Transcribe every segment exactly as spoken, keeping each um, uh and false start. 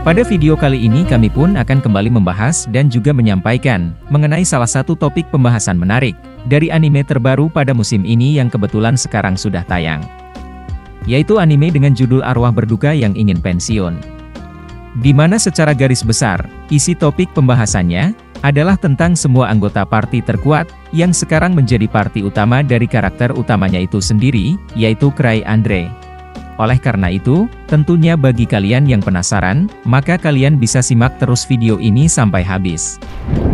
Pada video kali ini kami pun akan kembali membahas dan juga menyampaikan mengenai salah satu topik pembahasan menarik dari anime terbaru pada musim ini yang kebetulan sekarang sudah tayang. Yaitu anime dengan judul Arwah Berduka yang Ingin Pensiun. Di mana secara garis besar, isi topik pembahasannya adalah tentang semua anggota party terkuat yang sekarang menjadi party utama dari karakter utamanya itu sendiri, yaitu Cray Andre. Oleh karena itu, tentunya bagi kalian yang penasaran, maka kalian bisa simak terus video ini sampai habis.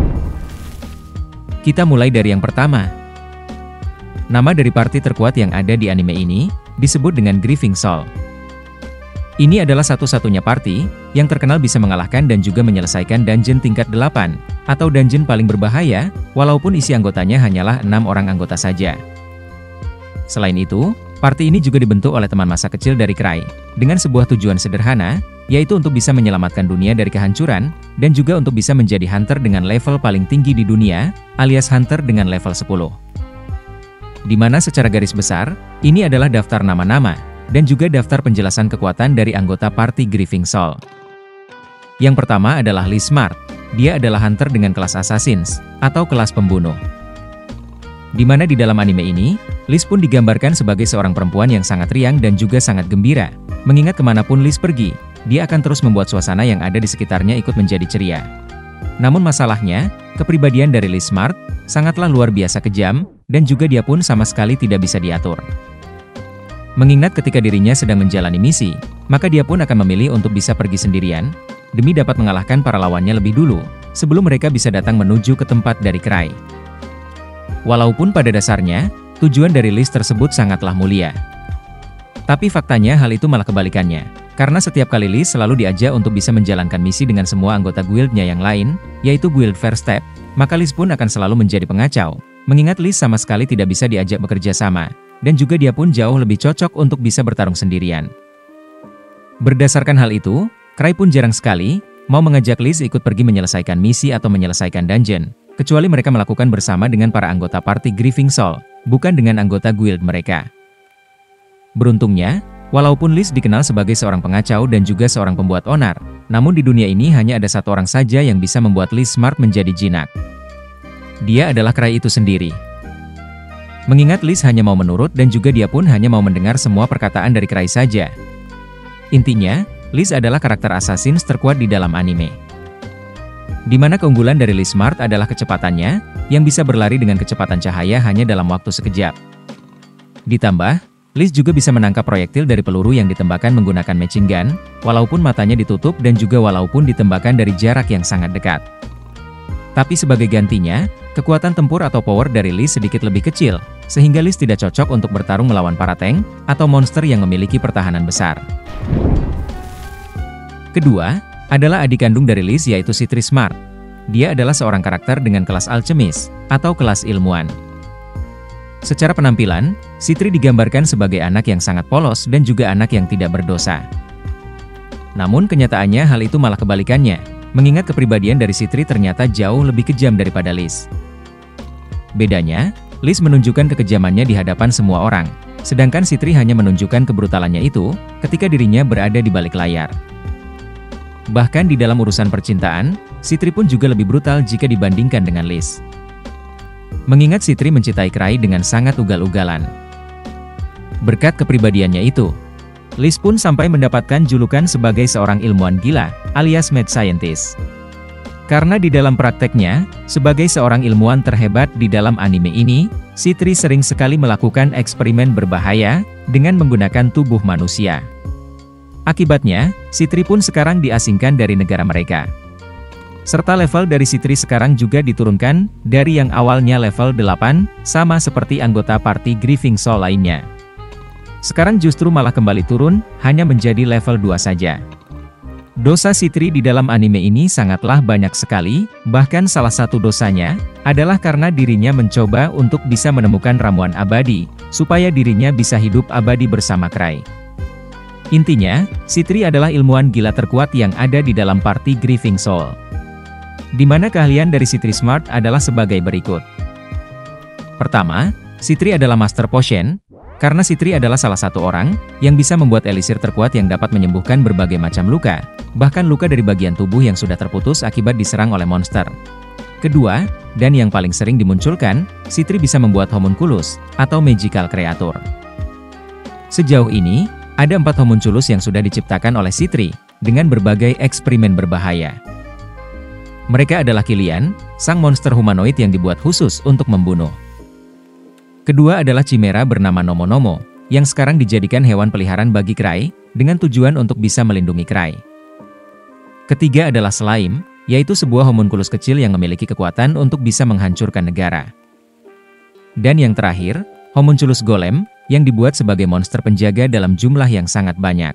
Kita mulai dari yang pertama. Nama dari party terkuat yang ada di anime ini, disebut dengan Grieving Soul. Ini adalah satu-satunya party yang terkenal bisa mengalahkan dan juga menyelesaikan dungeon tingkat delapan, atau dungeon paling berbahaya, walaupun isi anggotanya hanyalah enam orang anggota saja. Selain itu, party ini juga dibentuk oleh teman masa kecil dari Cray, dengan sebuah tujuan sederhana, yaitu untuk bisa menyelamatkan dunia dari kehancuran, dan juga untuk bisa menjadi hunter dengan level paling tinggi di dunia, alias hunter dengan level sepuluh. Di mana secara garis besar, ini adalah daftar nama-nama, dan juga daftar penjelasan kekuatan dari anggota party Grieving Soul. Yang pertama adalah Liz Smart, dia adalah hunter dengan kelas Assassins, atau kelas pembunuh. Di mana di dalam anime ini, Liz pun digambarkan sebagai seorang perempuan yang sangat riang dan juga sangat gembira, mengingat kemanapun Liz pergi, dia akan terus membuat suasana yang ada di sekitarnya ikut menjadi ceria. Namun masalahnya, kepribadian dari Liz Smart sangatlah luar biasa kejam, dan juga dia pun sama sekali tidak bisa diatur. Mengingat ketika dirinya sedang menjalani misi, maka dia pun akan memilih untuk bisa pergi sendirian, demi dapat mengalahkan para lawannya lebih dulu, sebelum mereka bisa datang menuju ke tempat dari Cray. Walaupun pada dasarnya, tujuan dari Liz tersebut sangatlah mulia. Tapi faktanya hal itu malah kebalikannya, karena setiap kali Liz selalu diajak untuk bisa menjalankan misi dengan semua anggota guildnya yang lain, yaitu guild First Step, maka Liz pun akan selalu menjadi pengacau, mengingat Liz sama sekali tidak bisa diajak bekerja sama, dan juga dia pun jauh lebih cocok untuk bisa bertarung sendirian. Berdasarkan hal itu, Cray pun jarang sekali mau mengajak Liz ikut pergi menyelesaikan misi atau menyelesaikan dungeon, kecuali mereka melakukan bersama dengan para anggota party Grieving Soul, bukan dengan anggota guild mereka. Beruntungnya, walaupun Liz dikenal sebagai seorang pengacau dan juga seorang pembuat onar, namun di dunia ini hanya ada satu orang saja yang bisa membuat Liz Smart menjadi jinak. Dia adalah Cray itu sendiri. Mengingat Liz hanya mau menurut dan juga dia pun hanya mau mendengar semua perkataan dari Cray saja. Intinya, Liz adalah karakter Assassins terkuat di dalam anime. Di mana keunggulan dari Liz Smart adalah kecepatannya, yang bisa berlari dengan kecepatan cahaya hanya dalam waktu sekejap. Ditambah, Liz juga bisa menangkap proyektil dari peluru yang ditembakkan menggunakan machine gun, walaupun matanya ditutup dan juga walaupun ditembakkan dari jarak yang sangat dekat. Tapi sebagai gantinya, kekuatan tempur atau power dari Liz sedikit lebih kecil, sehingga Liz tidak cocok untuk bertarung melawan para tank, atau monster yang memiliki pertahanan besar. Kedua, adalah adik kandung dari Liz yaitu Citri Smart. Dia adalah seorang karakter dengan kelas alchemist, atau kelas ilmuwan. Secara penampilan, Citri digambarkan sebagai anak yang sangat polos dan juga anak yang tidak berdosa. Namun kenyataannya hal itu malah kebalikannya, mengingat kepribadian dari Citri ternyata jauh lebih kejam daripada Liz. Bedanya, Liz menunjukkan kekejamannya di hadapan semua orang, sedangkan Citri hanya menunjukkan kebrutalannya itu ketika dirinya berada di balik layar. Bahkan di dalam urusan percintaan, Citri pun juga lebih brutal jika dibandingkan dengan Liz. Mengingat Citri mencintai Cray dengan sangat ugal-ugalan. Berkat kepribadiannya itu, Liz pun sampai mendapatkan julukan sebagai seorang ilmuwan gila, alias mad scientist. Karena di dalam prakteknya, sebagai seorang ilmuwan terhebat di dalam anime ini, Citri sering sekali melakukan eksperimen berbahaya dengan menggunakan tubuh manusia. Akibatnya, Citri pun sekarang diasingkan dari negara mereka. Serta level dari Citri sekarang juga diturunkan dari yang awalnya level delapan, sama seperti anggota party Grieving Soul lainnya. Sekarang justru malah kembali turun, hanya menjadi level dua saja. Dosa Citri di dalam anime ini sangatlah banyak sekali, bahkan salah satu dosanya adalah karena dirinya mencoba untuk bisa menemukan ramuan abadi, supaya dirinya bisa hidup abadi bersama Cray. Intinya, Citri adalah ilmuwan gila terkuat yang ada di dalam party Grieving Soul. Di mana keahlian dari Citri Smart adalah sebagai berikut. Pertama, Citri adalah Master Potion, Karena Sitri adalah salah satu orang yang bisa membuat elisir terkuat yang dapat menyembuhkan berbagai macam luka, bahkan luka dari bagian tubuh yang sudah terputus akibat diserang oleh monster. Kedua, dan yang paling sering dimunculkan, Sitri bisa membuat homunculus atau magical creature. Sejauh ini, ada empat homunculus yang sudah diciptakan oleh Sitri dengan berbagai eksperimen berbahaya. Mereka adalah Killian, sang monster humanoid yang dibuat khusus untuk membunuh. Kedua adalah Chimera bernama Nomo Nomo, yang sekarang dijadikan hewan peliharaan bagi Cry, dengan tujuan untuk bisa melindungi Cry. Ketiga adalah Slime, yaitu sebuah homunculus kecil yang memiliki kekuatan untuk bisa menghancurkan negara. Dan yang terakhir, homunculus Golem, yang dibuat sebagai monster penjaga dalam jumlah yang sangat banyak.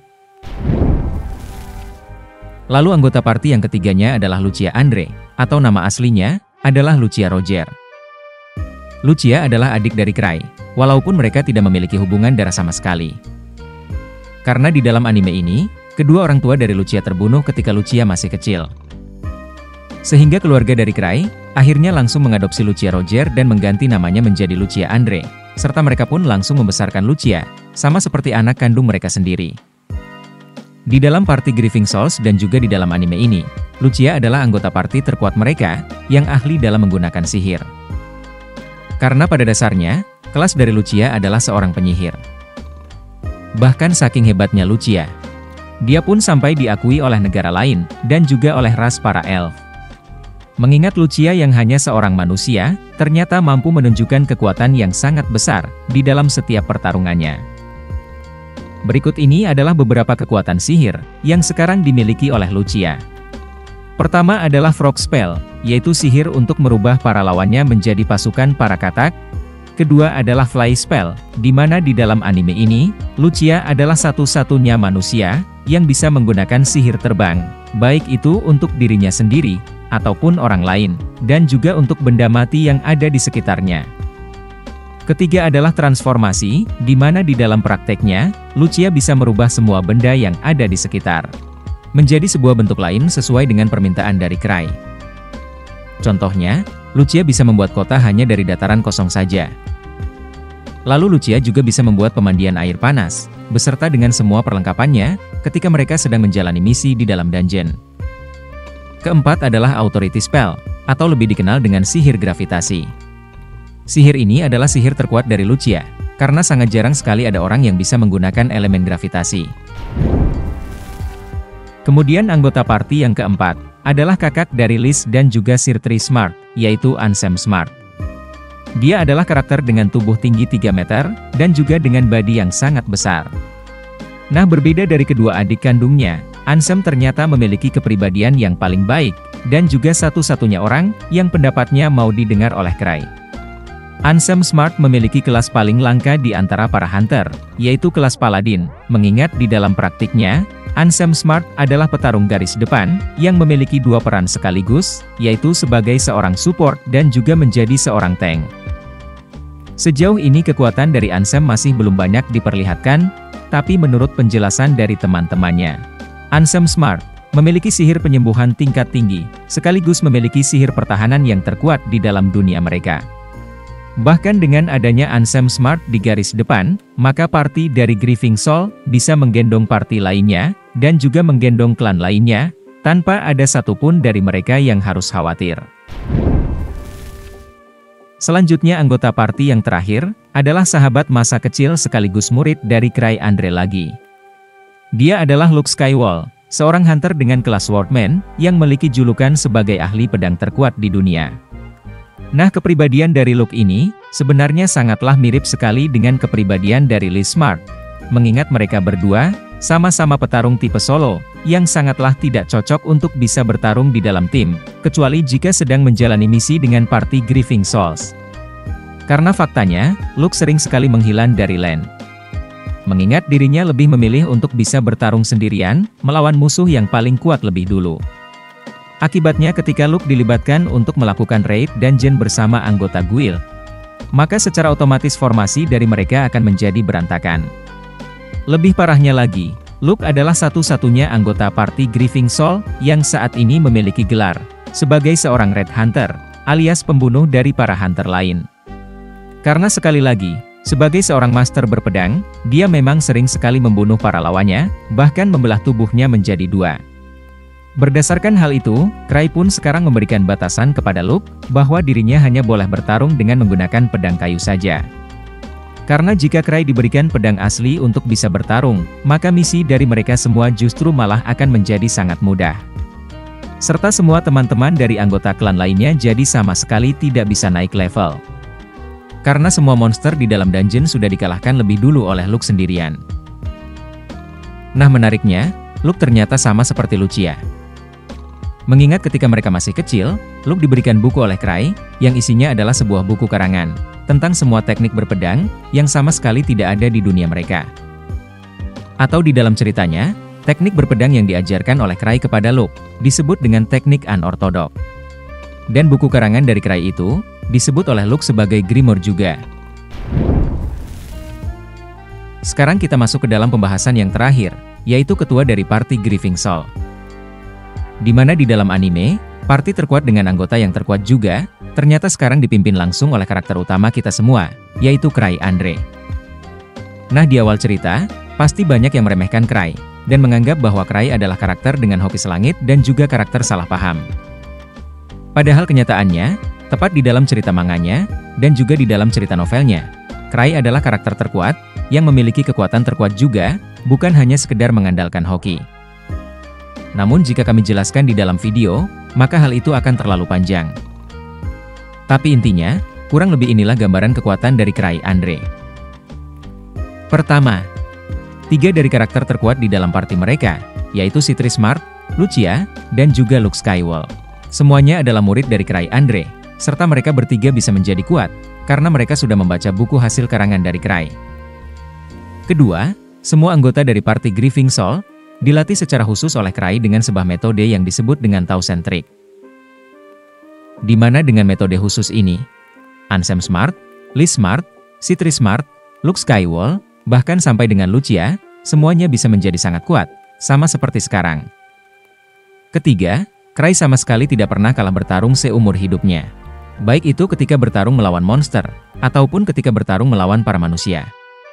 Lalu anggota party yang ketiganya adalah Lucia Andre, atau nama aslinya adalah Lucia Roger. Lucia adalah adik dari Cry, walaupun mereka tidak memiliki hubungan darah sama sekali. Karena di dalam anime ini, kedua orang tua dari Lucia terbunuh ketika Lucia masih kecil. Sehingga keluarga dari Cry, akhirnya langsung mengadopsi Lucia Roger dan mengganti namanya menjadi Lucia Andre, serta mereka pun langsung membesarkan Lucia, sama seperti anak kandung mereka sendiri. Di dalam party Grieving Souls dan juga di dalam anime ini, Lucia adalah anggota party terkuat mereka, yang ahli dalam menggunakan sihir. Karena pada dasarnya, kelas dari Lucia adalah seorang penyihir. Bahkan saking hebatnya Lucia, dia pun sampai diakui oleh negara lain, dan juga oleh ras para elf. Mengingat Lucia yang hanya seorang manusia, ternyata mampu menunjukkan kekuatan yang sangat besar, di dalam setiap pertarungannya. Berikut ini adalah beberapa kekuatan sihir, yang sekarang dimiliki oleh Lucia. Pertama adalah Frog Spell, yaitu sihir untuk merubah para lawannya menjadi pasukan para katak. Kedua adalah Fly Spell, di mana di dalam anime ini, Lucia adalah satu-satunya manusia yang bisa menggunakan sihir terbang, baik itu untuk dirinya sendiri, ataupun orang lain, dan juga untuk benda mati yang ada di sekitarnya. Ketiga adalah Transformasi, di mana di dalam prakteknya, Lucia bisa merubah semua benda yang ada di sekitar menjadi sebuah bentuk lain sesuai dengan permintaan dari Cry. Contohnya, Lucia bisa membuat kota hanya dari dataran kosong saja. Lalu Lucia juga bisa membuat pemandian air panas, beserta dengan semua perlengkapannya, ketika mereka sedang menjalani misi di dalam dungeon. Keempat adalah Authority Spell, atau lebih dikenal dengan sihir gravitasi. Sihir ini adalah sihir terkuat dari Lucia, karena sangat jarang sekali ada orang yang bisa menggunakan elemen gravitasi. Kemudian anggota party yang keempat, adalah kakak dari Liz dan juga Sirtri Smart, yaitu Ansem Smart. Dia adalah karakter dengan tubuh tinggi tiga meter, dan juga dengan body yang sangat besar. Nah berbeda dari kedua adik kandungnya, Ansem ternyata memiliki kepribadian yang paling baik, dan juga satu-satunya orang, yang pendapatnya mau didengar oleh Cry. Ansem Smart memiliki kelas paling langka di antara para hunter, yaitu kelas Paladin, mengingat di dalam praktiknya, Ansem Smart adalah petarung garis depan, yang memiliki dua peran sekaligus, yaitu sebagai seorang support dan juga menjadi seorang tank. Sejauh ini kekuatan dari Ansem masih belum banyak diperlihatkan, tapi menurut penjelasan dari teman-temannya, Ansem Smart memiliki sihir penyembuhan tingkat tinggi, sekaligus memiliki sihir pertahanan yang terkuat di dalam dunia mereka. Bahkan dengan adanya Ansem Smart di garis depan, maka party dari Grieving Soul bisa menggendong party lainnya, dan juga menggendong klan lainnya, tanpa ada satupun dari mereka yang harus khawatir. Selanjutnya anggota party yang terakhir, adalah sahabat masa kecil sekaligus murid dari Cry Andre lagi. Dia adalah Luke Skywalker, seorang hunter dengan kelas Swordman, yang memiliki julukan sebagai ahli pedang terkuat di dunia. Nah kepribadian dari Luke ini, sebenarnya sangatlah mirip sekali dengan kepribadian dari Liz Smart, mengingat mereka berdua, sama-sama petarung tipe solo, yang sangatlah tidak cocok untuk bisa bertarung di dalam tim, kecuali jika sedang menjalani misi dengan party Grieving Souls. Karena faktanya, Luke sering sekali menghilang dari lane. Mengingat dirinya lebih memilih untuk bisa bertarung sendirian, melawan musuh yang paling kuat lebih dulu. Akibatnya ketika Luke dilibatkan untuk melakukan raid dungeon bersama anggota guild, maka secara otomatis formasi dari mereka akan menjadi berantakan. Lebih parahnya lagi, Luke adalah satu-satunya anggota party Grieving Soul yang saat ini memiliki gelar sebagai seorang Red Hunter, alias pembunuh dari para hunter lain. Karena sekali lagi, Sebagai seorang master berpedang, dia memang sering sekali membunuh para lawannya, bahkan membelah tubuhnya menjadi dua. Berdasarkan hal itu, Cray pun sekarang memberikan batasan kepada Luke, bahwa dirinya hanya boleh bertarung dengan menggunakan pedang kayu saja. Karena jika Cray diberikan pedang asli untuk bisa bertarung, maka misi dari mereka semua justru malah akan menjadi sangat mudah. Serta semua teman-teman dari anggota klan lainnya jadi sama sekali tidak bisa naik level. Karena semua monster di dalam dungeon sudah dikalahkan lebih dulu oleh Luke sendirian. Nah menariknya, Luke ternyata sama seperti Lucia. Mengingat ketika mereka masih kecil, Luke diberikan buku oleh Cray, yang isinya adalah sebuah buku karangan tentang semua teknik berpedang, yang sama sekali tidak ada di dunia mereka. Atau di dalam ceritanya, teknik berpedang yang diajarkan oleh Cray kepada Luke, disebut dengan teknik unorthodox. Dan buku karangan dari Cray itu, disebut oleh Luke sebagai Grimoire juga. Sekarang kita masuk ke dalam pembahasan yang terakhir, yaitu ketua dari party Grieving Soul. Di mana di dalam anime, party terkuat dengan anggota yang terkuat juga, ternyata sekarang dipimpin langsung oleh karakter utama kita semua, yaitu Cray Andre. Nah di awal cerita, pasti banyak yang meremehkan Cray, dan menganggap bahwa Cray adalah karakter dengan hoki selangit dan juga karakter salah paham. Padahal kenyataannya, tepat di dalam cerita manganya, dan juga di dalam cerita novelnya, Cray adalah karakter terkuat, yang memiliki kekuatan terkuat juga, bukan hanya sekedar mengandalkan hoki. Namun jika kami jelaskan di dalam video, maka hal itu akan terlalu panjang. Tapi intinya, kurang lebih inilah gambaran kekuatan dari Cray Andre. Pertama, tiga dari karakter terkuat di dalam party mereka, yaitu Citri Smart, Lucia, dan juga Luke Skywalker. Semuanya adalah murid dari Cray Andre, serta mereka bertiga bisa menjadi kuat, karena mereka sudah membaca buku hasil karangan dari Cray. Kedua, semua anggota dari party Grieving Soul, dilatih secara khusus oleh Cray dengan sebuah metode yang disebut dengan Thousand Trick. Di mana dengan metode khusus ini, Ansem Smart, Liz Smart, Citri Smart, Luke Skywalker, bahkan sampai dengan Lucia, semuanya bisa menjadi sangat kuat, sama seperti sekarang. Ketiga, Cray sama sekali tidak pernah kalah bertarung seumur hidupnya. Baik itu ketika bertarung melawan monster, ataupun ketika bertarung melawan para manusia.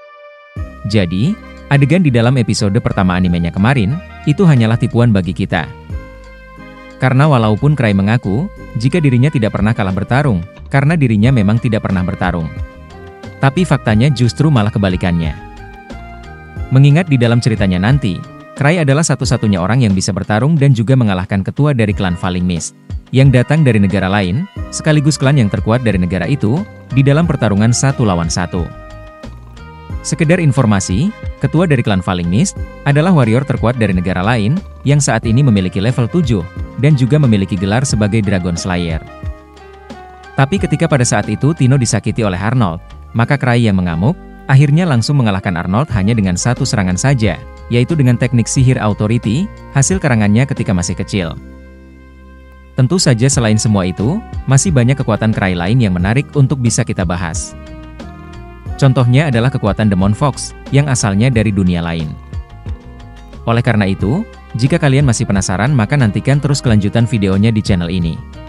Jadi, adegan di dalam episode pertama animenya kemarin, itu hanyalah tipuan bagi kita. Karena walaupun Cray mengaku, jika dirinya tidak pernah kalah bertarung, karena dirinya memang tidak pernah bertarung. Tapi faktanya justru malah kebalikannya. Mengingat di dalam ceritanya nanti, Cray adalah satu-satunya orang yang bisa bertarung dan juga mengalahkan ketua dari klan Falling Mist, yang datang dari negara lain, sekaligus klan yang terkuat dari negara itu, di dalam pertarungan satu lawan satu. Sekedar informasi, ketua dari klan Falling Mist adalah warrior terkuat dari negara lain, yang saat ini memiliki level tujuh, dan juga memiliki gelar sebagai Dragon Slayer. Tapi ketika pada saat itu Tino disakiti oleh Arnold, maka Cray yang mengamuk, akhirnya langsung mengalahkan Arnold hanya dengan satu serangan saja, yaitu dengan teknik sihir authority, hasil karangannya ketika masih kecil. Tentu saja selain semua itu, masih banyak kekuatan Cray lain yang menarik untuk bisa kita bahas. Contohnya adalah kekuatan Demon Fox, yang asalnya dari dunia lain. Oleh karena itu, jika kalian masih penasaran maka nantikan terus kelanjutan videonya di channel ini.